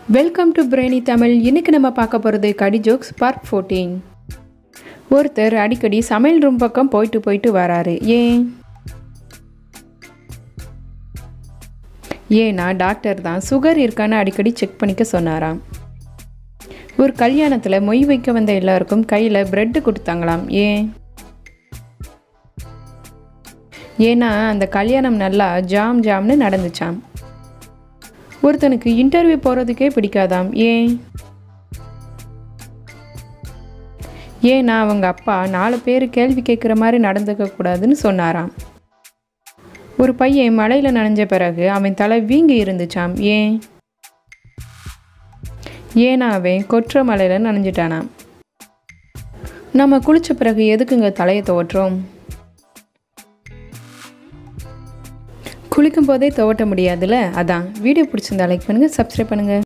Welcome to brainy Tamil. இன்னைக்கு நம்ம பார்க்க போகிறது கடி ஜோக்ஸ் பார்ட் 14. ஒருத்தர் அடிக்கடி சமையல் ரூம் பக்கம் போயிட்டு வராரு. ஏன்னா டாக்டர் தான் சுகர் இருக்கான்னு அடிக்கடி செக் பண்ணிக்க சொன்னாராம். ஒரு கல்யாணத்தில் மொய் வைக்க வந்த எல்லாருக்கும் கையில் பிரெட்டு கொடுத்தாங்களாம். ஏன்னா அந்த கல்யாணம் நல்லா ஜாம்னு நடந்துச்சாம். ஒருத்தனுக்கு இன்டர்வியூ போகிறதுக்கே பிடிக்காதாம். ஏன்னா அவங்க அப்பா 4 பேர் கேள்வி கேட்குற மாதிரி நடந்துக்க கூடாதுன்னு சொன்னாராம். ஒரு பையன் மழையில் நனைஞ்ச பிறகு அவன் தலை வீங்கி இருந்துச்சாம். ஏன்னா அவன் கொற்ற மலையில் நனைஞ்சிட்டானாம். நம்ம குளித்த பிறகு எதுக்குங்க தலையை துவட்டுறோம்? குளிக்கும் போதே துவட்ட முடியாதுல்ல, அதான். வீடியோ பிடிச்சிருந்தா லைக் பண்ணுங்கள், சப்ஸ்கிரைப் பண்ணுங்கள்.